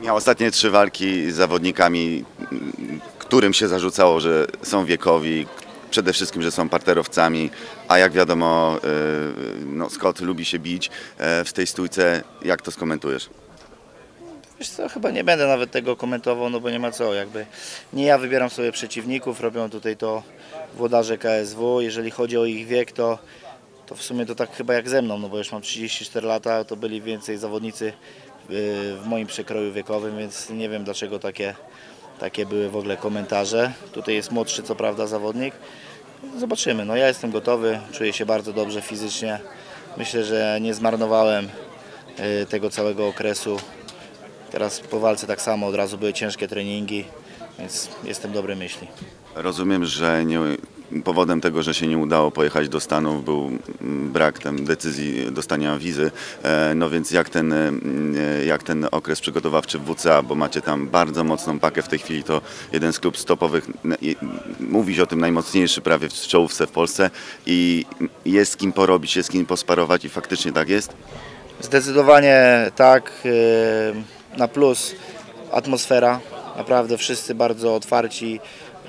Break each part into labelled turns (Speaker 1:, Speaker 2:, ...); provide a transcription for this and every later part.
Speaker 1: Miał ostatnie 3 walki z zawodnikami, którym się zarzucało, że są wiekowi, przede wszystkim, że są parterowcami, a jak wiadomo, no Scott lubi się bić w tej stójce. Jak to skomentujesz?
Speaker 2: Wiesz co, chyba nie będę nawet tego komentował, no bo nie ma co, jakby nie ja wybieram sobie przeciwników, robią tutaj to włodarze KSW, jeżeli chodzi o ich wiek, to w sumie to tak chyba jak ze mną, no bo już mam 34 lata, to byli więcej zawodnicy w moim przekroju wiekowym, więc nie wiem dlaczego takie były w ogóle komentarze. Tutaj jest młodszy co prawda zawodnik, zobaczymy, no ja jestem gotowy, czuję się bardzo dobrze fizycznie, myślę, że nie zmarnowałem tego całego okresu. Teraz po walce tak samo, od razu były ciężkie treningi, więc jestem dobrej myśli.
Speaker 1: Rozumiem, że powodem tego, że się nie udało pojechać do Stanów, był brak decyzji dostania wizy. No więc jak ten okres przygotowawczy w WCA, bo macie tam bardzo mocną pakę w tej chwili, to jeden z klubów stopowych, mówi się o tym, najmocniejszy prawie w czołówce w Polsce i jest z kim porobić, jest z kim posparować i faktycznie tak jest?
Speaker 2: Zdecydowanie tak, na plus atmosfera, naprawdę wszyscy bardzo otwarci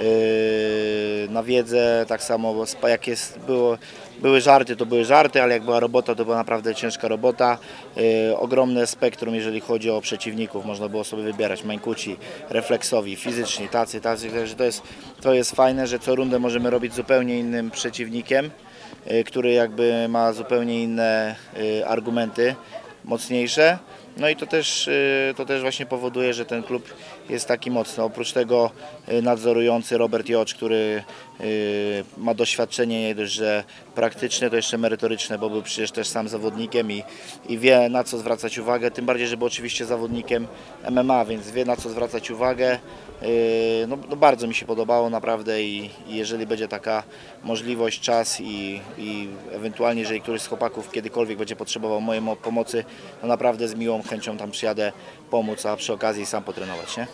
Speaker 2: na wiedzę, tak samo jak były żarty, to były żarty, ale jak była robota, to była naprawdę ciężka robota. Ogromne spektrum, jeżeli chodzi o przeciwników, można było sobie wybierać, mańkuci, refleksowi, fizyczni, tacy, także to jest fajne, że co rundę możemy robić zupełnie innym przeciwnikiem, który jakby ma zupełnie inne argumenty, mocniejsze. No i to też właśnie powoduje, że ten klub jest taki mocny. Oprócz tego nadzorujący Robert Jocz, który ma doświadczenie nie dość, że praktyczne, to jeszcze merytoryczne, bo był przecież też sam zawodnikiem i wie, na co zwracać uwagę, tym bardziej, że był oczywiście zawodnikiem MMA, więc wie, na co zwracać uwagę. No bardzo mi się podobało naprawdę i jeżeli będzie taka możliwość, czas i ewentualnie, jeżeli któryś z chłopaków kiedykolwiek będzie potrzebował mojej pomocy, to naprawdę z miłą chęcią tam przyjadę pomóc, a przy okazji sam potrenować, nie?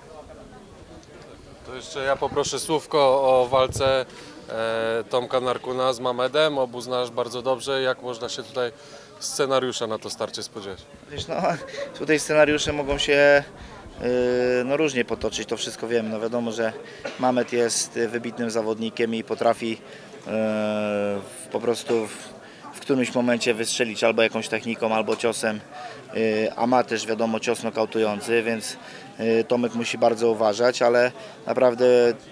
Speaker 3: To jeszcze ja poproszę słówko o walce Tomka Narkuna z Mamedem. Obu znasz bardzo dobrze. Jak można się tutaj scenariusza na to starcie spodziewać?
Speaker 2: Wiesz, no, tutaj scenariusze mogą się no, różnie potoczyć, to wszystko wiem. No, wiadomo, że Mamed jest wybitnym zawodnikiem i potrafi po prostu w którymś momencie wystrzelić albo jakąś techniką, albo ciosem, a ma też wiadomo cios nokautujący, więc Tomek musi bardzo uważać, ale naprawdę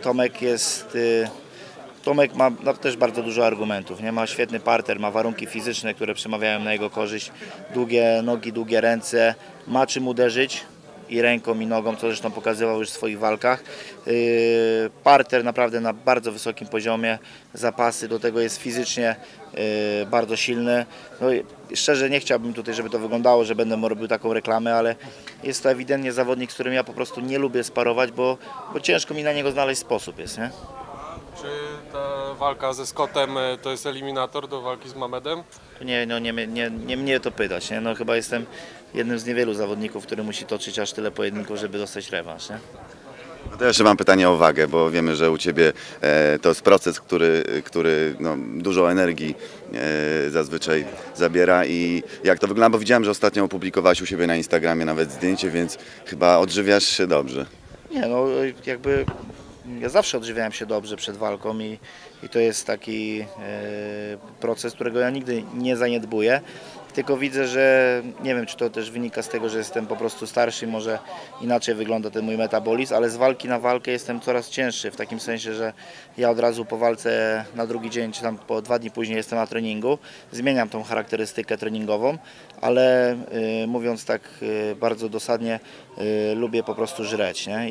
Speaker 2: Tomek ma też bardzo dużo argumentów, nie? Ma świetny parter, ma warunki fizyczne, które przemawiają na jego korzyść, długie nogi, długie ręce, ma czym uderzyć i ręką i nogą, co zresztą pokazywał już w swoich walkach. Parter naprawdę na bardzo wysokim poziomie, zapasy, do tego jest fizycznie bardzo silny. No, szczerze nie chciałbym tutaj, żeby to wyglądało, że będę mu robił taką reklamę, ale jest to ewidentnie zawodnik, z którym ja po prostu nie lubię sparować, bo ciężko mi na niego znaleźć sposób jest, nie?
Speaker 3: Czy ta walka ze Scottem to jest eliminator do walki z Mamedem?
Speaker 2: Nie mnie to pytać, nie? No, chyba jestem jednym z niewielu zawodników, który musi toczyć aż tyle pojedynków, żeby dostać rewanż, nie?
Speaker 1: No to jeszcze mam pytanie o wagę, bo wiemy, że u Ciebie to jest proces, który no, dużo energii zazwyczaj zabiera i jak to wygląda, bo widziałem, że ostatnio opublikowałeś u siebie na Instagramie nawet zdjęcie, więc chyba odżywiasz się dobrze.
Speaker 2: Nie, no jakby ja zawsze odżywiałem się dobrze przed walką i to jest taki proces, którego ja nigdy nie zaniedbuję, tylko widzę, że nie wiem, czy to też wynika z tego, że jestem po prostu starszy i może inaczej wygląda ten mój metabolizm, ale z walki na walkę jestem coraz cięższy, w takim sensie, że ja od razu po walce na drugi dzień, czy tam po 2 dni później jestem na treningu, zmieniam tą charakterystykę treningową, ale mówiąc tak bardzo dosadnie, lubię po prostu żreć, nie?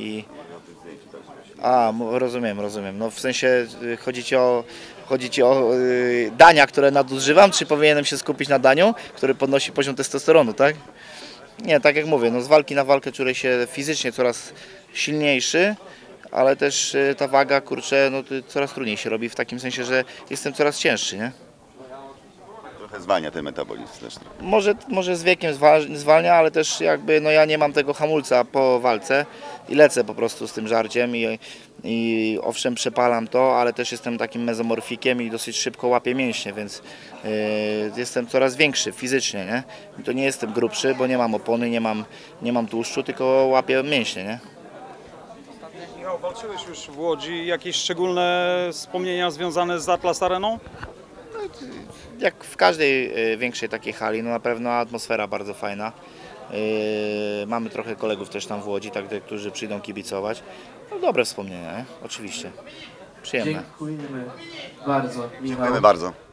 Speaker 2: Rozumiem. No w sensie chodzi ci o dania, które nadużywam, czy powinienem się skupić na daniu, który podnosi poziom testosteronu, tak? Nie, tak jak mówię, no z walki na walkę czuję się fizycznie coraz silniejszy, ale też ta waga, kurczę, no coraz trudniej się robi w takim sensie, że jestem coraz cięższy, nie?
Speaker 1: trochę zwalnia ten metabolizm też.
Speaker 2: Może z wiekiem zwalnia, ale też jakby no ja nie mam tego hamulca po walce i lecę po prostu z tym żarciem i owszem przepalam to, ale też jestem takim mezomorfikiem i dosyć szybko łapię mięśnie, więc jestem coraz większy fizycznie, nie? I to nie jestem grubszy, bo nie mam opony, nie mam tłuszczu, tylko łapię mięśnie, nie?
Speaker 4: Michał, walczyłeś już w Łodzi. Jakieś szczególne wspomnienia związane z Atlas Areną?
Speaker 2: Jak w każdej większej takiej hali, no na pewno atmosfera bardzo fajna. Mamy trochę kolegów też tam w Łodzi, tak, którzy przyjdą kibicować. No, dobre wspomnienia, nie? Oczywiście. Przyjemne.
Speaker 5: Dziękujemy bardzo, Michał.
Speaker 1: Dziękujemy bardzo.